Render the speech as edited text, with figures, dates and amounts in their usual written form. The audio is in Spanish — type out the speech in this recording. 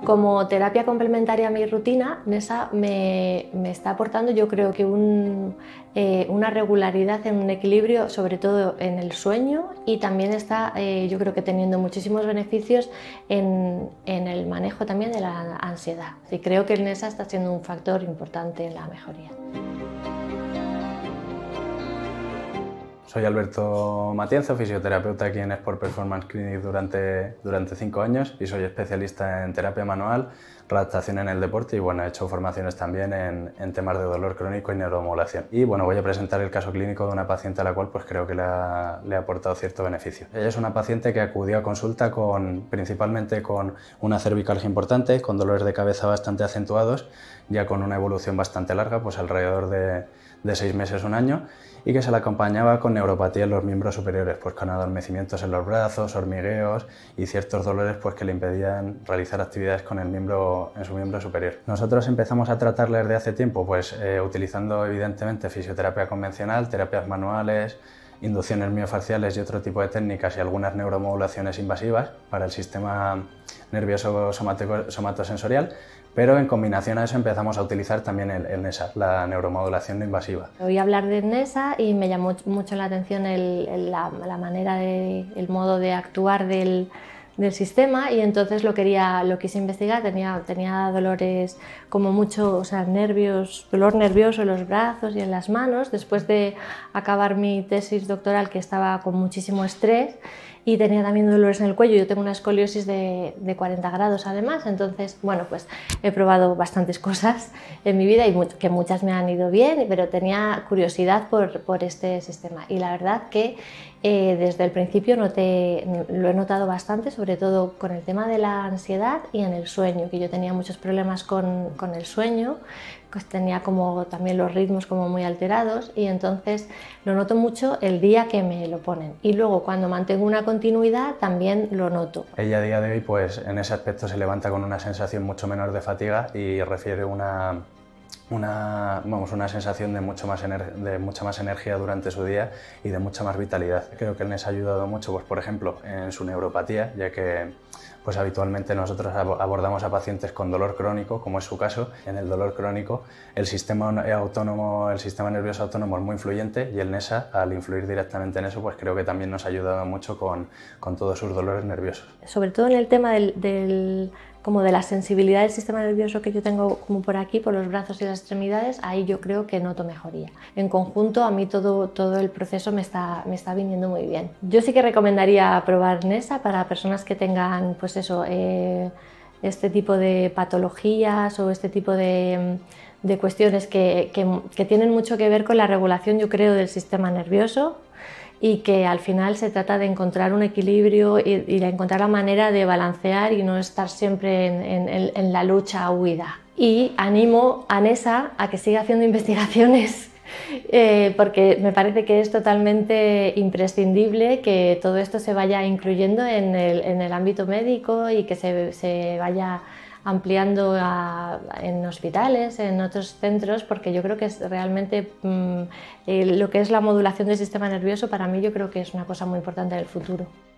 Como terapia complementaria a mi rutina, Nesa me está aportando, yo creo que una regularidad en un equilibrio, sobre todo en el sueño, y también está, yo creo que teniendo muchísimos beneficios en el manejo también de la ansiedad. Y creo que el Nesa está siendo un factor importante en la mejoría. Soy Alberto Matienzo, fisioterapeuta aquí en Sport Performance Clinic durante 5 años y soy especialista en terapia manual, readaptación en el deporte y bueno, he hecho formaciones también en temas de dolor crónico y neuromodulación. Y bueno, voy a presentar el caso clínico de una paciente a la cual pues creo que le ha aportado cierto beneficio. Ella es una paciente que acudió a consulta principalmente con una cervicalgia importante, con dolores de cabeza bastante acentuados, ya con una evolución bastante larga, pues alrededor de 6 meses, un año, y que se le acompañaba con neuropatía en los miembros superiores, pues con adormecimientos en los brazos, hormigueos y ciertos dolores pues, que le impedían realizar actividades con en su miembro superior. Nosotros empezamos a tratarla desde hace tiempo, pues utilizando evidentemente fisioterapia convencional, terapias manuales, inducciones miofaciales y otro tipo de técnicas y algunas neuromodulaciones invasivas para el sistema nervioso somatosensorial, pero en combinación a eso empezamos a utilizar también el NESA, la neuromodulación no invasiva. Oí hablar de NESA y me llamó mucho la atención la manera, el modo de actuar del sistema, y entonces lo quise investigar. Tenía dolores como mucho, o sea, dolor nervioso en los brazos y en las manos después de acabar mi tesis doctoral, que estaba con muchísimo estrés, y tenía también dolores en el cuello. Yo tengo una escoliosis de 40 grados además, entonces bueno, pues he probado bastantes cosas en mi vida y que muchas me han ido bien, pero tenía curiosidad por este sistema, y la verdad que desde el principio lo he notado bastante, sobre todo con el tema de la ansiedad y en el sueño, que yo tenía muchos problemas con el sueño, pues tenía como también los ritmos como muy alterados, y entonces lo noto mucho el día que me lo ponen, y luego cuando mantengo una continuidad también lo noto. Ella a día de hoy pues en ese aspecto se levanta con una sensación mucho menor de fatiga y refiere una sensación de mucha más energía durante su día y de mucha más vitalidad. Creo que el NES ha ayudado mucho, pues, por ejemplo, en su neuropatía, ya que pues, habitualmente nosotros abordamos a pacientes con dolor crónico, como es su caso. En el dolor crónico el sistema nervioso autónomo es muy influyente, y el NESA, al influir directamente en eso, pues creo que también nos ha ayudado mucho con todos sus dolores nerviosos. Sobre todo en el tema como de la sensibilidad del sistema nervioso que yo tengo como por aquí, por los brazos y las extremidades, ahí yo creo que noto mejoría. En conjunto a mí todo el proceso me está viniendo muy bien. Yo sí que recomendaría probar NESA para personas que tengan pues eso, este tipo de patologías o este tipo de cuestiones que tienen mucho que ver con la regulación, yo creo, del sistema nervioso, y que al final se trata de encontrar un equilibrio y de encontrar la manera de balancear y no estar siempre en la lucha huida. Y animo a NESA a que siga haciendo investigaciones porque me parece que es totalmente imprescindible que todo esto se vaya incluyendo en el ámbito médico y que se vaya ampliando en hospitales, en otros centros, porque yo creo que es realmente lo que es la modulación del sistema nervioso, para mí yo creo que es una cosa muy importante en el futuro.